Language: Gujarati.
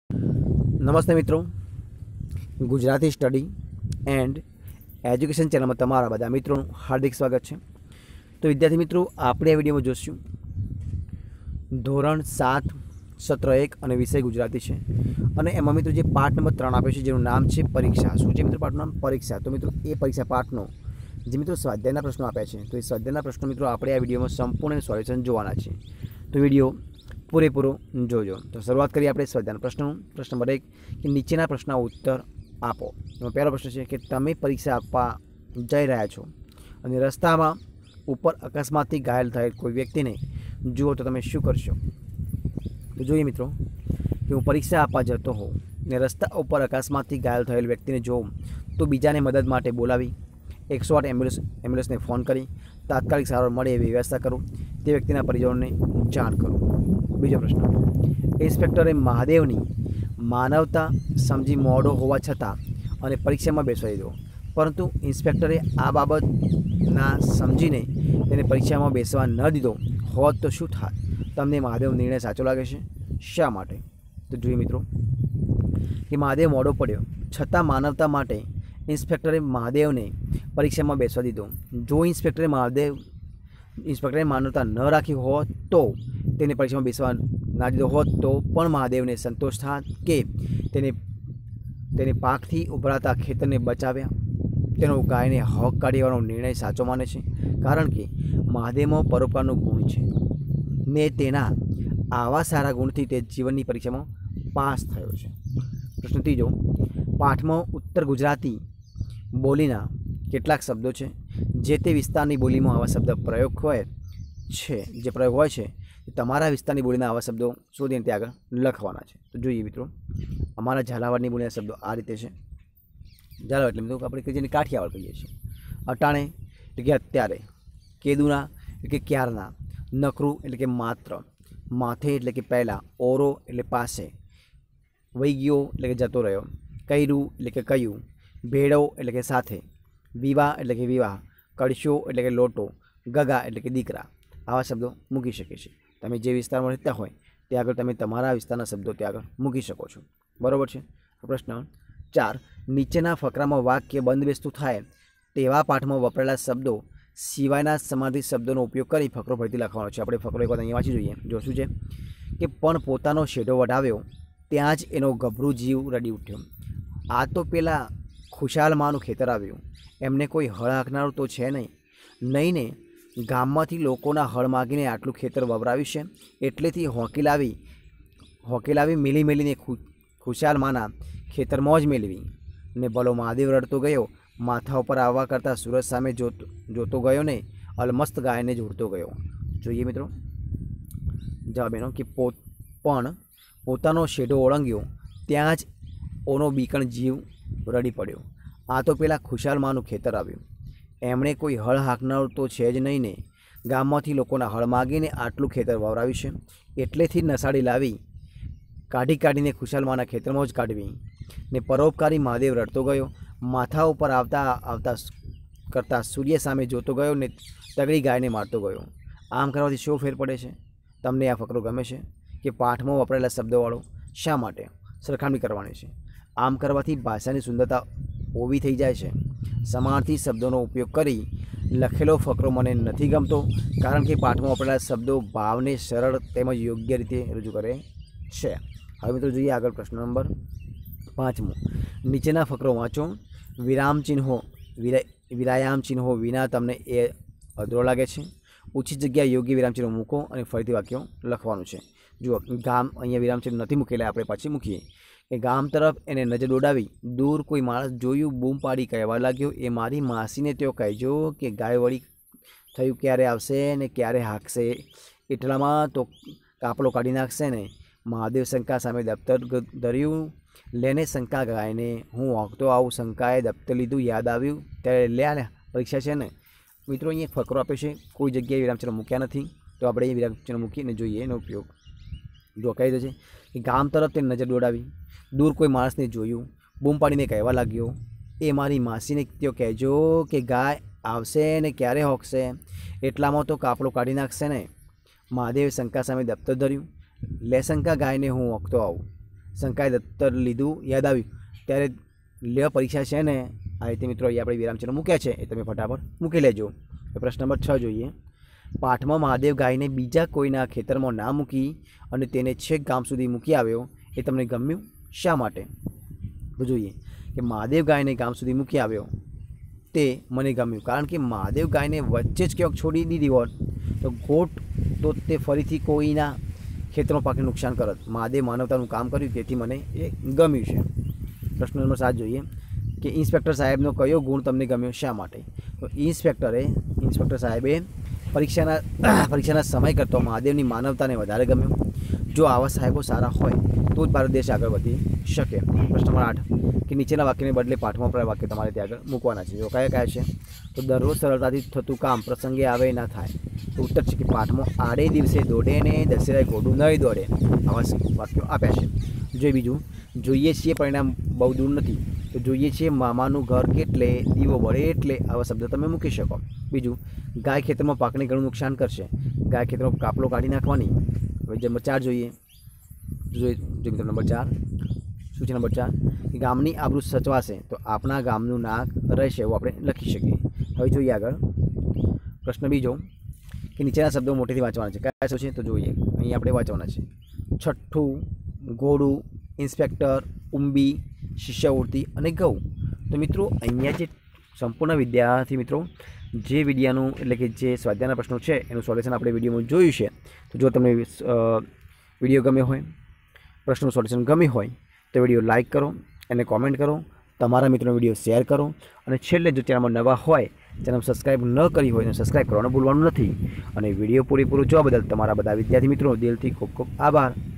નમસ્તે મિત્રો, ગુજરાતી સ્ટડી એન્ડ એજ્યુકેશન ચેનલમાં તમારા બધા મિત્રોનું હાર્દિક સ્વાગત છે। તો વિદ્યાર્થી મિત્રો, આપણે આ વિડીયોમાં જોઈશું ધોરણ 7 સત્ર 1 અને વિષય ગુજરાતી છે અને એમાં મિત્રો જે પાઠ નંબર 3 આપ્યો છે જેનું નામ છે પરીક્ષા। શું છે મિત્રો પાઠનું નામ? પરીક્ષા। તો મિત્રો એ પરીક્ષા પાઠનો જે મિત્રો સ્વાધ્યાયના પ્રશ્નો આપ્યા છે, તો એ સ્વાધ્યાયના પ્રશ્નો મિત્રો આપણે આ વિડીયોમાં સંપૂર્ણ સોલ્યુશન જોવાના છે। તો વિડીયો પૂરેપૂરો જોજો। તો શરૂઆત કરીએ આપણે સ્વાધ્યાયના પ્રશ્નનું। પ્રશ્ન નંબર 1 કે નીચેના પ્રશ્નના ઉત્તર આપો। એમાં પહેલો પ્રશ્ન છે કે તમે પરીક્ષા આપવા જઈ રહ્યા છો અને રસ્તામાં ઉપર અકસ્માતથી ઘાયલ થયેલ કોઈ વ્યક્તિને જુઓ તો તમે શું કરશો? તો જોઈએ મિત્રો કે હું પરીક્ષા આપવા જતો હોઉં ને રસ્તા ઉપર અકસ્માતથી ઘાયલ થયેલ વ્યક્તિને જોઉં તો બીજાને મદદ માટે બોલાવી 108 એમ્બ્યુલન્સને ફોન કરી તાત્કાલિક સારવાર મળે એવી વ્યવસ્થા કરું, તે વ્યક્તિના પરિજનોને જાણ કરું। બીજો પ્રશ્ન, ઇન્સ્પેક્ટરે મહાદેવની માનવતા સમજી મોડો હોવા છતાં અને પરીક્ષામાં બેસવા દીધો, પરંતુ ઇન્સ્પેક્ટરે આ બાબત ના સમજીને તેને પરીક્ષામાં બેસવા ન દીધો હોત તો શું થાત? તમને મહાદેવનો નિર્ણય સાચો લાગે છે? શા માટે? તો જોઈએ મિત્રો કે મહાદેવ મોડો પડ્યો છતાં માનવતા માટે ઇન્સ્પેક્ટરે મહાદેવને પરીક્ષામાં બેસવા દીધો। જો ઇન્સ્પેક્ટરે માનવતા ન રાખી હોત તો તેને પરીક્ષામાં બેસવા ના દીધો હોત તો પણ મહાદેવને સંતોષ થાત કે તેને પાકથી ઉભરાતા ખેતરને બચાવ્યા? તેનો ગાયને હક કાઢવાનો નિર્ણય સાચો માને છે, કારણ કે મહાદેવમાં પરોપકારનો ગુણ છે ને તેના આવા સારા ગુણથી તે જીવનની પરીક્ષામાં પાસ થયો છે। પ્રશ્ન ત્રીજો, પાઠમાં ઉત્તર ગુજરાતી બોલીના કેટલાક શબ્દો છે, જે તે વિસ્તારની બોલીમાં આવા શબ્દ પ્રયોગ હોય છે તમારા વિસ્તારની બોલીના આવા શબ્દો શોધીને ત્યાં આગળ લખવાના છે। તો જોઈએ મિત્રો, અમારા ઝાલાવાડની બોલીના શબ્દો આ રીતે છે। ઝાલાવાડ એટલે મિત્રો આપણે જેને કાઠિયાવાડ કહીએ છીએ। અટાણે એટલે કે અત્યારે, કેદુના એટલે કે ક્યારના, નકરું એટલે કે માત્ર, માથે એટલે કે પહેલાં, ઓરો એટલે પાસે, વહી ગયો એટલે કે જતો રહ્યો, કર્યું એટલે કે કહ્યું, ભેળો એટલે કે સાથે, વિવાહ એટલે કે વિવાહ, કળશો એટલે કે લોટો, ગગા એટલે કે દીકરા, આવા શબ્દો મૂકી શકે છે। તમે જે વિસ્તારમાં રહેતા હોય ત્યાં આગળ તમે તમારા વિસ્તારના શબ્દો ત્યાં આગળ મૂકી શકો છો, બરાબર છે। પ્રશ્ન 4, નીચેના ફકરામાં વાક્ય બંધબેસતું થાય તેવા પાઠમાં વપરાયેલા શબ્દો સિવાયના સમાધિત શબ્દોનો ઉપયોગ કરી ફકરો ફરીથી લખવાનો છે। આપણે ફકરો એક વાર અહીંયા વાંચી જોઈએ। જો શું છે કે પણ પોતાનો શેઢો વઢાવ્યો ત્યાં જ એનો ગભરું જીવ રડી ઉઠ્યો, આ તો પેલા ખુશાલ માનું ખેતર આવ્યું, એમને કોઈ હળ હાંકનારું તો છે નહીં ને ગામમાંથી લોકોના હળ માગીને આટલું ખેતર વવરાવ્યું છે, એટલેથી હોકેલાવી મેલી મેલીને ખુશાલ માના ખેતરમાં જ મેળવી ને ભલો મહાદેવ રડતો ગયો, માથા ઉપર આવવા કરતાં સૂરજ સામે જોતો ગયો ને અલમસ્ત ગાયને જોડતો ગયો। જોઈએ મિત્રો જવાબ એનો કે પણ પોતાનો શેઢો ઓળંગ્યો ત્યાં જ ઓનો બીકણ જીવ રડી પડ્યો, આ તો પેલા ખુશાલ માનું ખેતર આવ્યું, એમણે કોઈ હળ હાંકનારું તો છે જ નહીં ને ગામમાંથી લોકોના હળ માગીને આટલું ખેતર વવરાવ્યું છે, એટલેથી નસાડી લાવી કાઢીને ખુશાલ માના ખેતરમાં જ કાઢવી ને પરોપકારી મહાદેવ રડતો ગયો, માથા ઉપર આવતા કરતાં સૂર્ય સામે જોતો ગયો ને તગડી ગાયને મારતો ગયો। આમ કરવાથી શું ફેર પડે છે? તમને આ ફકરો ગમે છે કે પાઠમાં વપરાયેલા શબ્દોવાળો? શા માટે? સરખામણી કરવાની છે। આમ કરવાથી ભાષાની સુંદરતા ઓવી થઈ જાય છે। સમાનાર્થી શબ્દોનો ઉપયોગ કરી લખેલો ફકરો મને નથી ગમતો, કારણ કે પાઠમાં વપરાયેલા શબ્દો ભાવને સરળ તેમજ યોગ્ય રીતે રજૂ કરે છે। હવે મિત્રો જોઈએ આગળ પ્રશ્ન નંબર 5મો, નીચેના ફકરો વાંચો, વિરાયામ ચિહ્નો વિના તમને એ અધરો લાગે છે, ઓછી જગ્યાએ યોગ્ય વિરામચિહ્નો મૂકો અને ફરીથી વાક્યો લખવાનું છે। જુઓ ગામ, અહીંયા વિરામચિહ્ન નથી મૂકેલા, આપણે પાછી મૂકીએ કે ગામ તરફ એને નજર દોડાવી દૂર કોઈ માણસ જોયું, બૂમ પાડી કહેવા લાગ્યો, એ મારી માસીને તેઓ કહેજો કે ગાય વળી થયું ક્યારે આવશે ને ક્યારે હાંકશે, એટલામાં તો કાપલો કાઢી નાખશે ને। મહાદેવ શંકા સામે દફતર ધર્યું, લેને શંકા ગાયને, હું વાંકતો આવું, શંકાએ દફતર લીધું, યાદ આવ્યું ત્યારે લે પરીક્ષા છે ને। મિત્રો અહીંયા ફકરો આપ્યો છે, કોઈ જગ્યાએ વિરામચિહ્નો મૂક્યા નથી, તો આપણે અહીં વિરામચિહ્નો મૂકીને જોઈએ એનો ઉપયોગ। જો કહી દે છે કે ગામ તરફ તેને નજર દોડાવી, દૂર કોઈ માણસને જોયું, બૂમ પાડીને કહેવા લાગ્યો, એ મારી માસીને તેઓ કહેજો કે ગાય આવશે ને ક્યારે હોકશે, એટલામાં તો કાપડો કાઢી નાખશે ને। મહાદેવે શંકા સામે દફતર ધર્યું, લે શંકા ગાયને હું હોકતો આવું, શંકાએ દફતર લીધું, યાદ આવ્યું ત્યારે લેવા પરીક્ષા છે ને આ રીતે મિત્રો અહીંયા આપણે વિરામચિહ્ન મૂક્યા છે એ તમે ફટાફટ મૂકી લેજો। પ્રશ્ન નંબર 6 જોઈએ। પાઠમાં મહાદેવ ગાયને બીજા કોઈના ખેતરમાં ના મૂકી અને તેને છેક ગામ સુધી મૂકી આવ્યો, એ તમને ગમ્યું, શા માટે? તો જોઈએ કે મહાદેવ ગાયને ગામ સુધી મૂકી આવ્યો તે મને ગમ્યું, કારણ કે મહાદેવ ગાયને વચ્ચે જ ક્યાંક છોડી દીધી હોત તો ગોટ તો તે ફરીથી કોઈના ખેતરમાં પાકને નુકસાન કરત। મહાદેવ માનવતાનું કામ કર્યું તેથી મને એ ગમ્યું છે। પ્રશ્ન નંબર 7 જોઈએ કે ઇન્સ્પેક્ટર સાહેબનો કયો ગુણ તમને ગમ્યો, શા માટે? તો ઇન્સ્પેક્ટર સાહેબે પરીક્ષાના સમય કરતાં મહાદેવની માનવતાને વધારે ગમ્યું। જો આવા સાહેબો સારા હોય તો જ ભારત દેશ આગળ વધી શકે। પ્રશ્ન નંબર 8 કે નીચેના વાક્યને બદલે પાઠમાં વપરાયેલ વાક્ય તમારે ત્યાં આગળ મૂકવાના છે। જો કયા છે? તો દરરોજ સરળતાથી થતું કામ પ્રસંગે આવે ના થાય। તો ઉત્તર છે કે પાઠમાં આડે દિવસે દોડે ને દશેરાએ ઘોડું નહીં દોડે, આવા વાક્યો આપ્યા છે। જોઈએ બીજું, જોઈએ છીએ પરિણામ બહુ દૂર નથી, તો જોઈએ છીએ મામાનું ઘર કેટલે દીવો બળે એટલે, આવા શબ્દ તમે મૂકી શકો। બીજું, ગાય ખેતરમાં પાકને ઘણું નુકસાન કરશે, ગાય ખેતરમાં કાપલો કાઢી નાખવાની। હવે નંબર 4 જોઈએ મિત્રો નંબર 4 શું છે? નંબર 4 કે ગામની આબરૂ સચવાશે તો આપણા ગામનું નાક રહેશે, એવું આપણે લખી શકીએ। હવે જોઈએ આગળ પ્રશ્ન બીજો કે નીચેના શબ્દો મોટેથી વાંચવાના છે, કયા શું છે? તો જોઈએ અહીં આપણે વાંચવાના છે છઠ્ઠું, ઘોડું, ઇન્સ્પેક્ટર, ઉંબી, શિષ્યવૃત્તિ અને ઘઉં। તો મિત્રો અહીંયા જે સંપૂર્ણ વિદ્યાર્થી મિત્રો જે વિડિયાનું એટલે કે જે સ્વાધ્યાયના પ્રશ્નો છે એનું સોલ્યુશન આપણે વિડીયોમાં જોયું છે। તો જો તમને વિડીયો ગમ્યો હોય, પ્રશ્નનું સોલ્યુશન ગમ્યું હોય તો વિડીયો લાઇક કરો અને કોમેન્ટ કરો, તમારા મિત્રોને વિડીયો શેર કરો અને છેલ્લે જો ચેનલમાં નવા હોય, ચેનલ સબસ્ક્રાઈબ ન કરી હોય તો સબસ્ક્રાઈબ કરવાનું ભૂલવાનું નથી। અને વિડીયો પૂરેપૂરો જોવા બદલ તમારા બધા વિદ્યાર્થી મિત્રો દિલથી ખૂબ ખૂબ આભાર।